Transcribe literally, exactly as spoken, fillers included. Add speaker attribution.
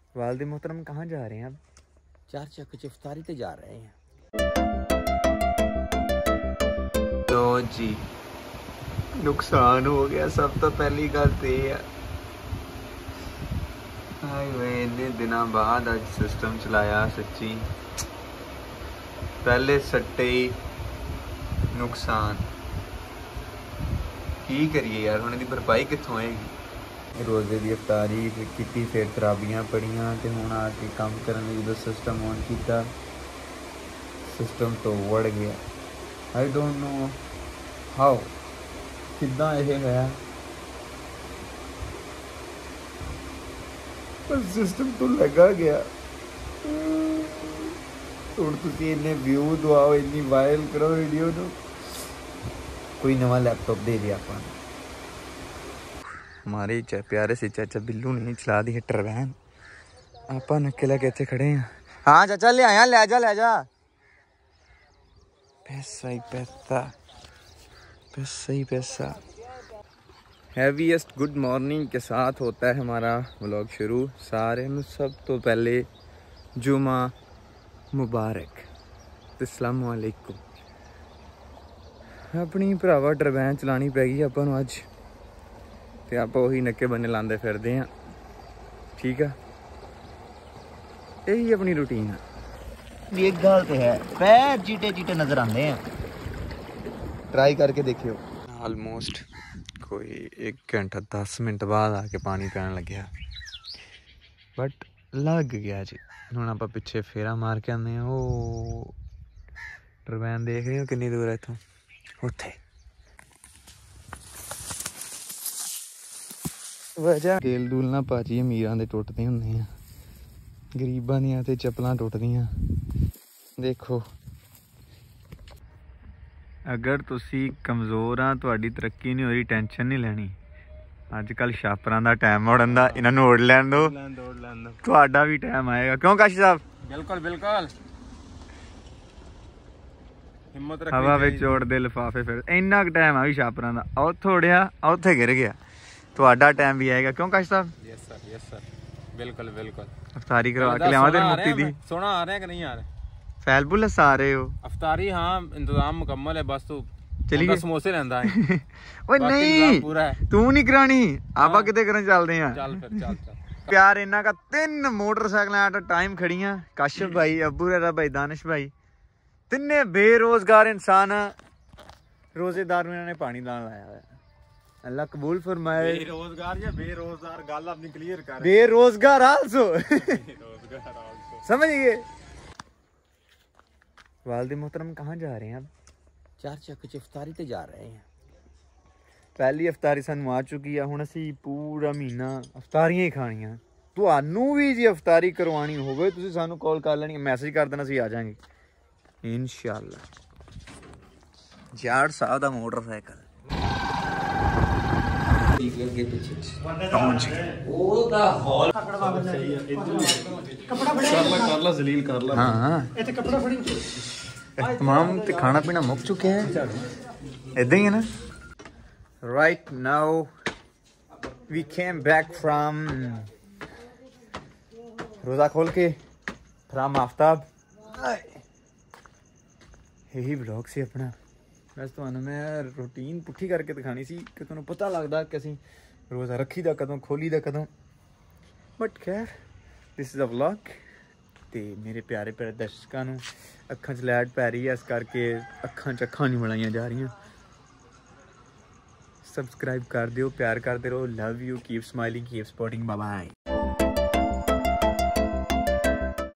Speaker 1: वालिद मोहतरम कहाँ जा रहे हैं अब?
Speaker 2: चार चक इफ्तारी पे जा रहे हैं।
Speaker 1: तो जी नुकसान हो गया सब तो पहली गल ते इन्ने दिनों बाद अज सिस्टम चलाया। सच्ची पहले सट्टे ही नुकसान की करिए यार, हुण दी भरपाई कित्थों आएगी। रोजे की अफतारी की फिर खराबियां पड़ियां तो हुण आके काम करने जो सिस्टम ऑन किया सिस्टम तो वड़ गया। आई डोंट नो हाउ किदा यह है पर सिस्टम तो लगा गया। हुण तुसीं इन्ने व्यू दवाओ, इन्नी वायरल करो वीडियो नूं, कोई नवा लैपटॉप दे दिया अपन। हमारे प्यारे से चाचा बिल्लू ने चला दी है टरबैन, आप नक्के लगे इतने खड़े हैं। हाँ चाचा ले आया, ले जा ले जा। पैसा ही पैसा, पैसा ही पैसा। हैवीएस्ट गुड मॉर्निंग के साथ होता है हमारा व्लॉग शुरू। सारे में सब तो पहले जुमा मुबारक, अस्सलाम वालेकुम। अपनी भरावा टरबैन चलानी पैगी आपां नूं अज, ते आपां उही नक्के बन्ने लांदे फिरदे हां। ठीक है, यही अपनी रूटीन है।
Speaker 2: एक गल तो है, पैर चीटे चीटे नजर आते हैं।
Speaker 1: ट्राई करके देखियो। ऑलमोस्ट कोई एक घंटा दस मिनट बाद आके पानी पैन लग्या, बट लग गया जी। हुण आपां पिछे फेरा मार के आने। ओ टरबैन देख रहे हो कितनी दूर है इथों, उत्थे वजह तेल दूल ना भाजी अमीरां दे टुटदे हुंदे आ, गरीबां दियां ते चप्पलां टुटदियां। देखो अगर तुसी कमज़ोर हाँ, तुहाडी तरक्की नहीं हो रही, टेंशन नहीं लैनी। अजकल छापरां दा टाइम उड़न दा, इन्हां नूं उड़ लैण दो, तुहाडा भी टाइम आएगा। क्यों काशी साहब?
Speaker 3: बिल्कुल बिल्कुल, हिम्मत रखनी
Speaker 1: हवा विच उड़दे लिफाफे फिर। इन्ना क टाइम आ भी छापरां दा, उत्थे उड़िया उत्थे गिर गया, तुहाडा टाइम भी आएगा। क्यों काशी साहब?
Speaker 3: यस सर, यस सर, बिल्कुल बिल्कुल।
Speaker 1: अफ्तारी करवा के लियावां तेरी मुक्ति दी।
Speaker 3: सोना आ रहे हैं कि नहीं आ रहे?
Speaker 1: फैलबुल आ रहे हो?
Speaker 3: अफ्तारी हाँ, इंतजाम मुकम्मल है, बस तू
Speaker 1: चलिए
Speaker 3: समोसे लेंदा है।
Speaker 1: ओए नहीं
Speaker 3: पूरा है,
Speaker 1: तू नहीं करानी, आपा किते करन चलदे हैं।
Speaker 3: चल फिर चल चल।
Speaker 1: प्यार इन्ना का तीन मोटरसाइकिल एट अ टाइम खड़ियां, काशिफ भाई, अबू रेरा भाई, दानिश भाई, तिन्ने बेरोजगार इंसान, रोजेदार में इन्होंने पानी दान लाया है। अल्लाह कबूल फरमाए।
Speaker 3: बेरोजगार या बेरोजगार गल अपनी क्लियर कर।
Speaker 1: बेरोजगार आल्सो समझ गए। वालिद मोहतरम कहाँ जा रहे हैं अब?
Speaker 2: चार चक इफ्तारी पे जा रहे हैं।
Speaker 1: पहली अफतारी सानू आ चुकी है, हुण असीं पूरा महीना अफतारियां ही खाणियां। तुहानू भी जी अफतारी करवानी होवे तुसीं सानू कॉल कर लैनी, मैसेज कर देना, असीं आ जाएंगे इंशाअल्लाह। जाट साहब दा मोटरसाइकिल पहुंच गया। हाँ तमाम ते खाना पीना मुक चुके हैं, इदा ही है ना। Right now we came back from रोज़ा खोल के, फ्रॉम आफ्ताब। यही ब्लॉग से अपना बस तो मैं रूटीन पुट्ठी करके दिखानी सी कि तुहानू पता लगदा कि असीं रोज़ा रखी दा कदों, खोली दा कदों। बट खैर दिस इज़ अ व्लॉग। ते मेरे प्यारे प्यारे दर्शकों नू अखां च लैट पै रही है, इस करके अखां च अखां नहीं मिलाइयां जा रही। सब्सक्राइब कर दियो, प्यार करते रहो। Love you, keep smiling, keep supporting, bye bye.